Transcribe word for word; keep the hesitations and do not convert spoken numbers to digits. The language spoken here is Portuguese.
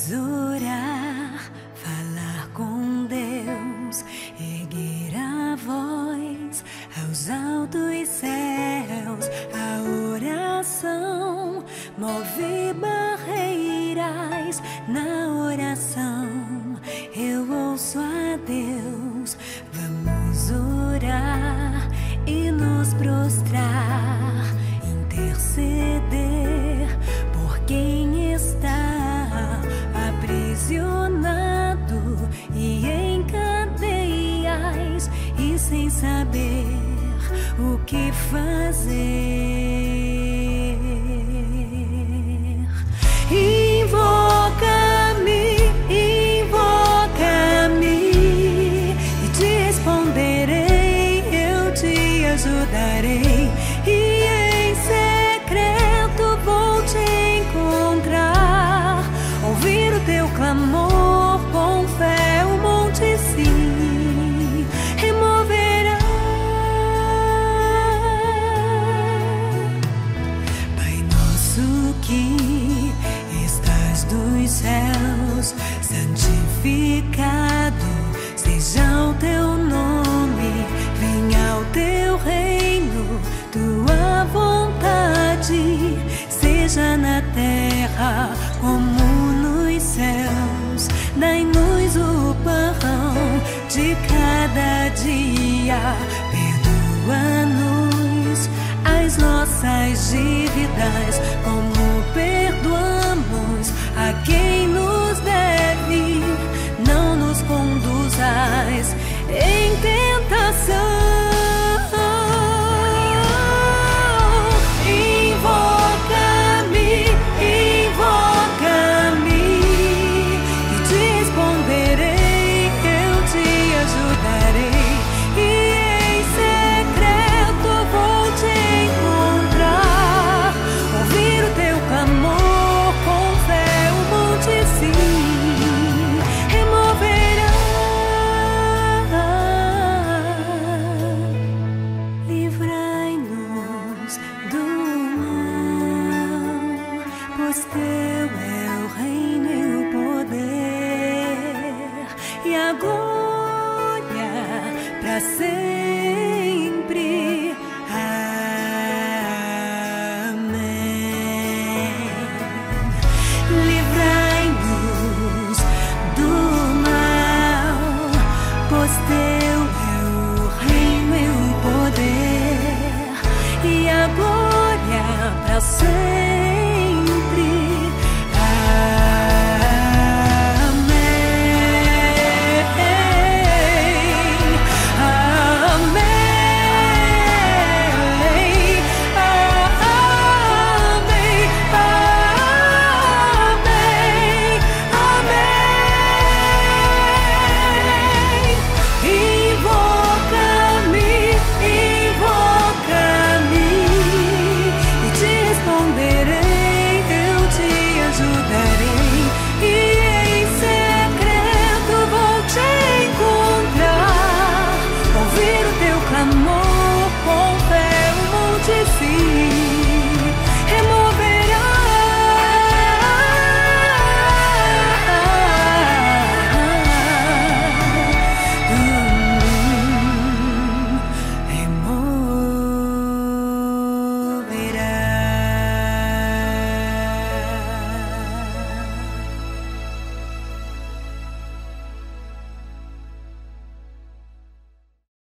Vamos orar, falar com Deus, erguer a voz aos altos céus. A oração move barreiras. Na oração eu ouço a Deus. Vamos orar e nos prostrar, interceder por quem está aprisionado e em cadeias e sem saber o que fazer. Invoca-me, invoca-me e te responderei, eu te ajudarei. E em secreto vou te encontrar, ouvir o teu clamor com fé, o monte se removerá. Pai nosso que estás dos céus, santificado seja o teu nome, venha o teu reino, tua vontade seja na terra como nos céus. Dai-nos o pão de cada dia, perdoa-nos as nossas dívidas, como perdoamos a quem nos deve. Não nos conduzas em tentação. Pois teu é o reino e o poder e a glória para sempre. Amém. Livrai-nos do mal, pois teu é o reino e o poder e a glória para sempre. Amor com fé, um monte sim.